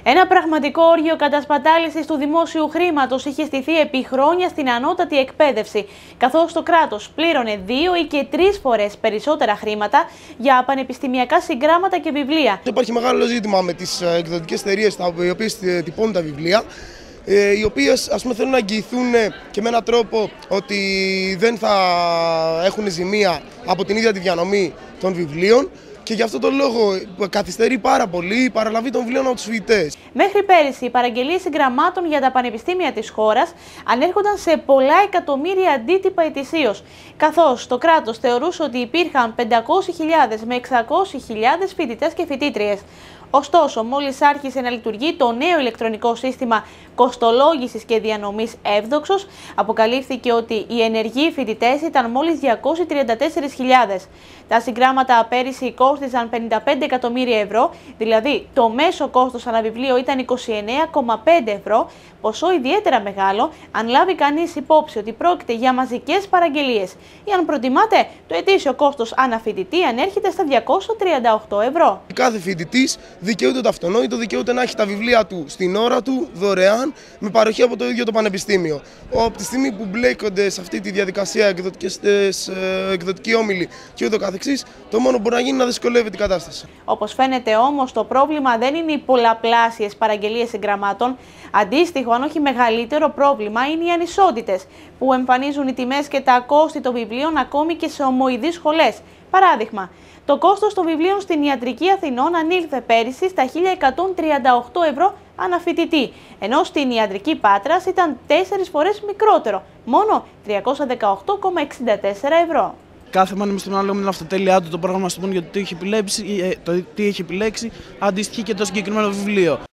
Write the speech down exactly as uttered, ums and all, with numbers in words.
Ένα πραγματικό όργιο κατασπατάλησης του δημόσιου χρήματος είχε στηθεί επί χρόνια στην ανώτατη εκπαίδευση, καθώς το κράτος πλήρωνε δύο ή και τρεις φορές περισσότερα χρήματα για πανεπιστημιακά συγγράμματα και βιβλία. Υπάρχει μεγάλο ζήτημα με τις εκδοτικές εταιρείες οι οποίες τυπώνουν τα βιβλία, οι οποίες ας πούμε θέλουν να εγγυηθούν και με έναν τρόπο ότι δεν θα έχουν ζημία από την ίδια τη διανομή των βιβλίων. Και γι' αυτό τον λόγο καθυστερεί πάρα πολύ η παραλαβή των βιβλίων από τους φοιτητές. Μέχρι πέρυσι, οι παραγγελίες συγγραμμάτων για τα πανεπιστήμια της χώρας ανέρχονταν σε πολλά εκατομμύρια αντίτυπα ετησίως, καθώς το κράτος θεωρούσε ότι υπήρχαν πεντακόσιες χιλιάδες με εξακόσιες χιλιάδες φοιτητές και φοιτήτριες. Ωστόσο, μόλις άρχισε να λειτουργεί το νέο ηλεκτρονικό σύστημα κοστολόγησης και διανομής Εύδοξος, αποκαλύφθηκε ότι οι ενεργοί φοιτητές ήταν μόλις διακόσιες τριάντα τέσσερις χιλιάδες. Τα συγγράμματα πέρυσι κόστιζαν πενήντα πέντε εκατομμύρια ευρώ, δηλαδή το μέσο κόστος ανά βιβλίο ήταν είκοσι εννέα κόμμα πέντε ευρώ, ποσό ιδιαίτερα μεγάλο αν λάβει κανείς υπόψη ότι πρόκειται για μαζικές παραγγελίες, ή αν προτιμάτε, το ετήσιο κόστος ανά φοιτητή ανέρχεται στα διακόσια τριάντα οκτώ ευρώ. Κάθε φοιτητής δικαιούται το αυτονόητο, δικαιούται να έχει τα βιβλία του στην ώρα του, δωρεάν, με παροχή από το ίδιο το πανεπιστήμιο. Από τη στιγμή που μπλέκονται σε αυτή τη διαδικασία εκδοτικές, εκδοτικοί όμιλοι και ούτω καθεξής, το μόνο που μπορεί να γίνει είναι να δυσκολεύει την κατάσταση. Όπως φαίνεται όμως, το πρόβλημα δεν είναι οι πολλαπλάσιες παραγγελίες συγγραμμάτων. Αντίστοιχο, αν όχι μεγαλύτερο πρόβλημα, είναι οι ανισότητες που εμφανίζουν οι τιμές και τα κόστη των βιβλίων ακόμη και σε ομοειδείς σχολές. Παράδειγμα, το κόστος των βιβλίων στην Ιατρική Αθηνών ανήλθε πέρυσι στα χίλια εκατόν τριάντα οκτώ ευρώ ανά φοιτητή, ενώ στην Ιατρική Πάτρας ήταν τέσσερις φορές μικρότερο, μόνο τριακόσια δεκαοκτώ κόμμα εξήντα τέσσερα ευρώ. Κάθε πανεπιστήμιο ανάλογα με την αυτοτέλειά του, το πρόγραμμα στο για το τι έχει επιλέξει, το τι έχει επιλέξει, αντιστοιχεί και το συγκεκριμένο βιβλίο.